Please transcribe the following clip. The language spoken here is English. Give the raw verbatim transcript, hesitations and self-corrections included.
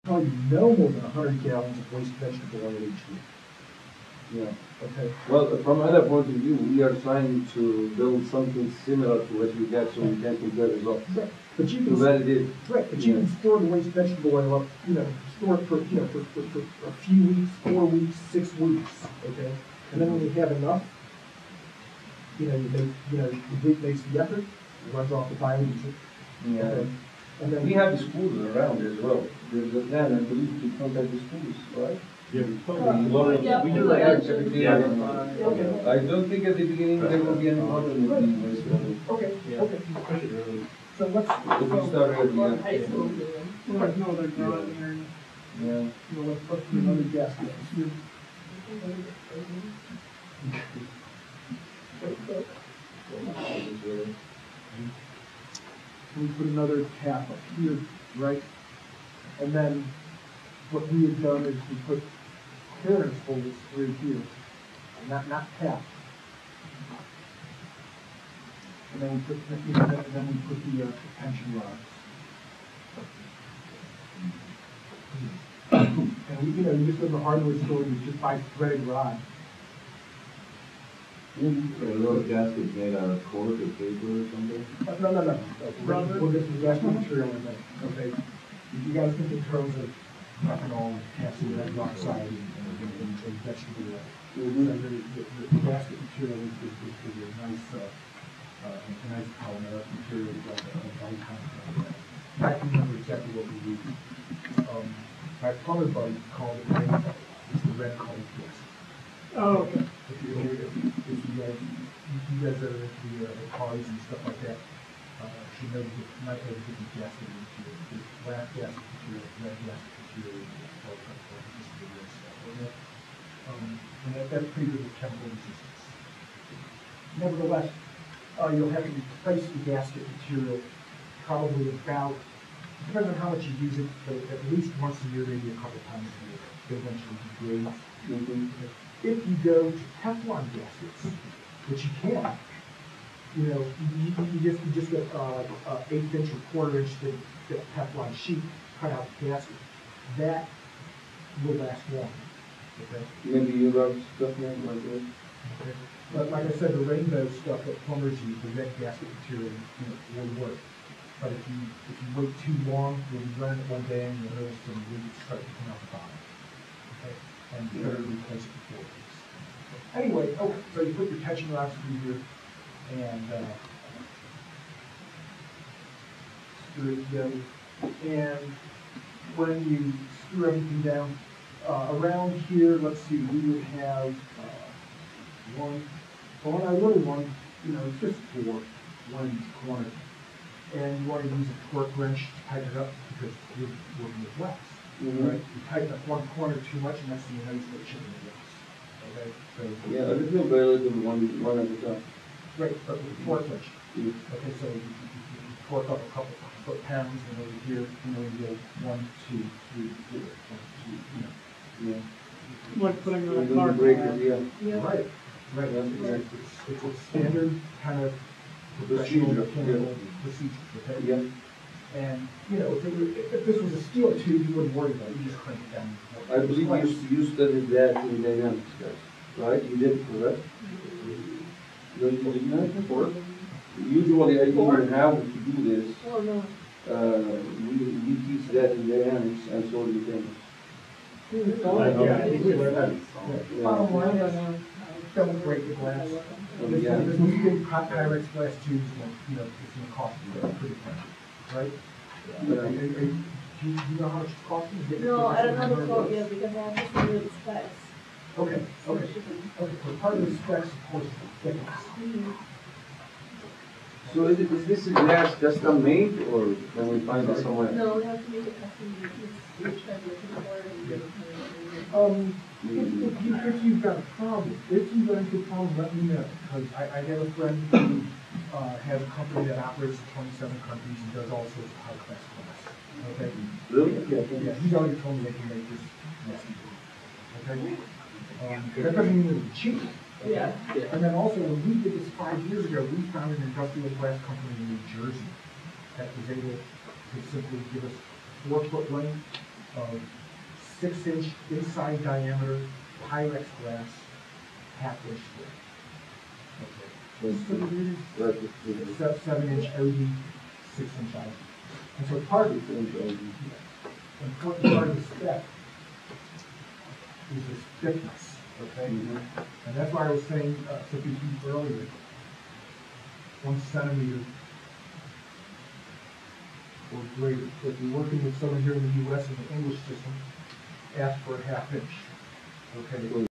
probably no more than a hundred gallons of waste vegetable oil each week. Yeah. Okay. Well, from other point of view, we are trying to build something similar to what we get, so we can compare results. Right. But you To can validate. right, but you Yeah. can store the waste vegetable oil up, you know, store it for you know for, for, for a few weeks, four weeks, six weeks. Okay. And then when you have enough, you know, you make you know the group makes the effort, it runs off the biodiesel. Yeah. Okay. And then We have the schools around as well. There's a plan, I believe, to contact the schools, right? Yeah. We Yeah, we we do do like that. everything. Yeah. Okay. I don't think at the beginning there will be any problem with the waste level. Okay. Yeah. Okay. Push it early. So let's. If we start early, Or yeah. high school doing. Right, no, they're not in there. Yeah. You know, let's put another gasket. We put another tap up here, right? And then what we had done is we put clearance holes through here, not not tap. And then we put, you know, and then we put the uh, tension rods. And we, you know, you just go to the hardware store, you just buy threaded rod. A little gasket made out of cork or paper or something? Uh, No, no, no. Rubber? We'll get some gasket material in there, okay? You guys think in terms of methanol, calcium hydroxide, and, and, and, and vegetable oil. Mhm. So the, the, the gasket material is, is, is, is a nice, uh, uh, a nice polymeric material, like a, a Vicon. I can remember exactly what we used. Um, my plumber buddy called it rainbow. It's the red colored gas. Oh, okay. If you, if you, if you guys, you guys are into the, uh, the cars and stuff like that, uh, should know that not every different gasket material. There's black gasket material, red gasket material, all kinds of just the real stuff. Okay? Um, and that, that's pretty good with chemical resistance. Nevertheless, uh, you'll have to replace the gasket material probably about, depends on how much you use it, but at least once a year, maybe a couple times a year. It eventually degrades. Mhm. If you go to Teflon gaskets, which you can, you know, you, you just you just get uh, uh, eighth inch or quarter inch thick, thick Teflon sheet, cut out the gasket. That will last long. Okay. Maybe you got stuff like that. Okay. But like I said, the rainbow stuff that plumbers use, the red gasket material, you know, will work. But if you if you wait too long, you'll be running it one day and you'll notice some leaks start to come out the bottom. Okay. And you better replace it before it leaks. Anyway, okay, so you put your tension rods through here and uh, screw it together. And when you screw everything down, uh, around here, let's see, we would have uh, one, well, on our little one, you know, it's just four, one in each corner. And you want to use a torque wrench to tighten it up because you're working with wax. Mhm. Right? You tighten up one corner too much, and that's when you know you start chipping the wax. Okay? So, Yeah, a little by little, one, one at a time. right, but with a torque wrench. Mm. Okay, so you, you, you you torque up a couple foot pounds, and over here, you know, you go one, two, three, four, one, two, you know. Yeah. Like putting on a Little car. breakers, yeah. Yeah. Right, right. Yeah. It's, it's, it's a standard kind of professional Procedure, mechanical yeah. procedure, okay? Yeah. And, you know, if, it were, if if this was a steel tube, you wouldn't worry about it, you just crank it down. I believe you, you studied that in dynamics, guys, right? You did, correct? No, you did not before? Usually, I even have to do this, Oh, no. uh, we, we teach that in dynamics and so do things. Yeah, I think we learned that. Yeah. Bottom line is, don't break the glass. Oh, This, yeah. this these big Py- Pyrex glass tubes, you know, it's gonna cost you pretty much, right? Yeah. Are- are- are you- Do you, do you know how much it's costing? to get- No, I don't get know this the quote number? yet because I have to see the specs. Okay, okay, okay, so part of the specs, of course, is the thickness. Mhm. So is, it- is this glass custom made or can we find it somewhere? No, we have to make it custom. It's each time we can order and Yeah. do it. Um, if, if you, if you've got a problem, if you run into a problem, let me know, because I, I have a friend who, uh, has a company that operates in twenty-seven countries and does all sorts of high-class glass, okay? Really? Yeah, yeah, he's already told me they can make this messy, okay? Um, that doesn't mean that it's cheap. okay? Yeah. And then also, when we did this five years ago, we found an industrial glass company in New Jersey that was able to simply give us four-foot length of six inch inside diameter Pyrex glass, half inch thick. Okay. So Right, it's se- seven inch O D, six inch I D. And so part of it's- the it's- important part of the spec is this thickness, okay? Mhm. And that's why I was saying, uh, fifty feet earlier, one centimeter or greater. If you're working with someone here in the U S in the English system, ask for a half inch, okay?